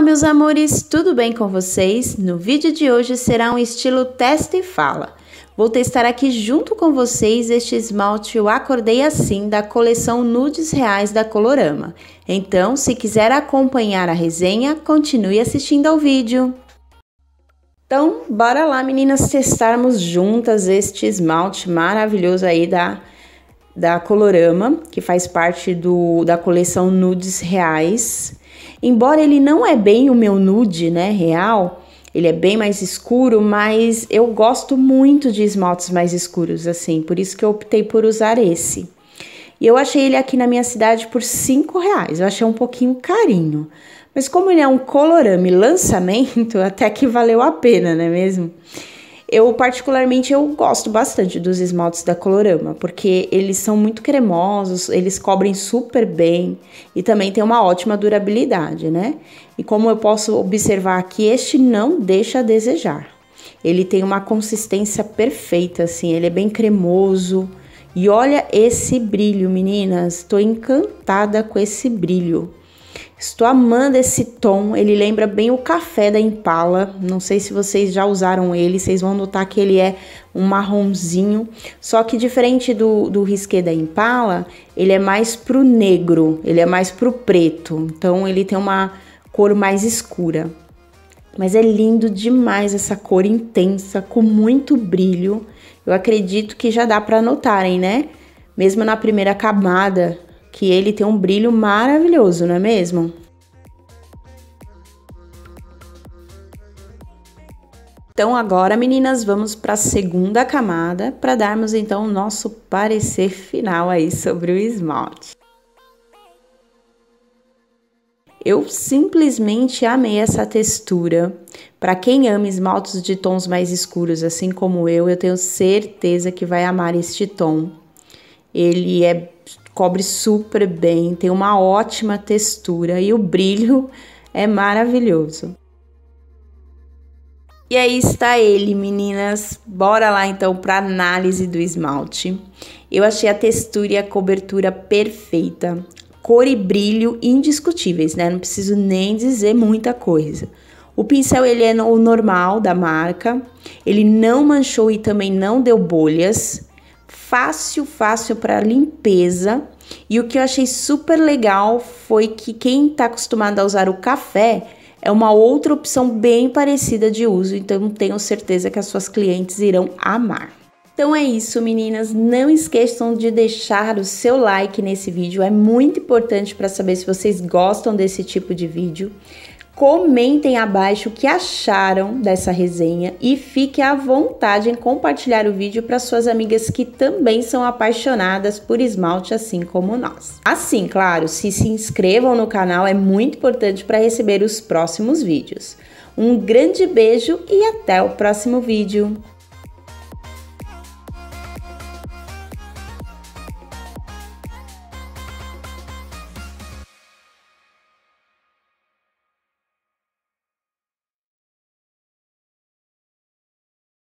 Olá, meus amores, tudo bem com vocês? No vídeo de hoje será um estilo testa e fala. Vou testar aqui junto com vocês este esmalte Eu Acordei Assim da coleção Nudes Reais da Colorama. Então, se quiser acompanhar a resenha, continue assistindo ao vídeo. Então, bora lá, meninas, testarmos juntas este esmalte maravilhoso aí da Colorama, que faz parte da coleção Nudes Reais. Embora ele não é bem o meu nude, né, real, ele é bem mais escuro, mas eu gosto muito de esmaltes mais escuros, assim, por isso que eu optei por usar esse. E eu achei ele aqui na minha cidade por R$5, eu achei um pouquinho carinho. Mas como ele é um Colorama lançamento, até que valeu a pena, não é mesmo? Particularmente, eu gosto bastante dos esmaltes da Colorama, porque eles são muito cremosos, eles cobrem super bem e também tem uma ótima durabilidade, né? E como eu posso observar aqui, este não deixa a desejar. Ele tem uma consistência perfeita, assim, ele é bem cremoso. E olha esse brilho, meninas, estou encantada com esse brilho. Estou amando esse tom, ele lembra bem o café da Impala, não sei se vocês já usaram ele, vocês vão notar que ele é um marronzinho, só que diferente do Risqué da Impala, ele é mais pro negro, ele é mais pro preto, então ele tem uma cor mais escura. Mas é lindo demais essa cor intensa, com muito brilho, eu acredito que já dá para notarem, né? Mesmo na primeira camada, que ele tem um brilho maravilhoso, não é mesmo? Então agora, meninas, vamos para a segunda camada para darmos então o nosso parecer final aí sobre o esmalte. Eu simplesmente amei essa textura. Para quem ama esmaltes de tons mais escuros, assim como eu tenho certeza que vai amar este tom. Ele cobre super bem, tem uma ótima textura e o brilho é maravilhoso. E aí está ele, meninas. Bora lá então para análise do esmalte. Eu achei a textura e a cobertura perfeita. Cor e brilho indiscutíveis, né? Não preciso nem dizer muita coisa. O pincel, ele é o normal da marca. Ele não manchou e também não deu bolhas. Fácil para limpeza. E o que eu achei super legal foi que quem tá acostumado a usar o café é uma outra opção bem parecida de uso, então tenho certeza que as suas clientes irão amar. Então é isso, meninas, não esqueçam de deixar o seu like nesse vídeo, é muito importante para saber se vocês gostam desse tipo de vídeo. Comentem abaixo o que acharam dessa resenha e fique à vontade em compartilhar o vídeo para suas amigas que também são apaixonadas por esmalte assim como nós. Assim, claro, se inscrevam no canal, é muito importante para receber os próximos vídeos. Um grande beijo e até o próximo vídeo!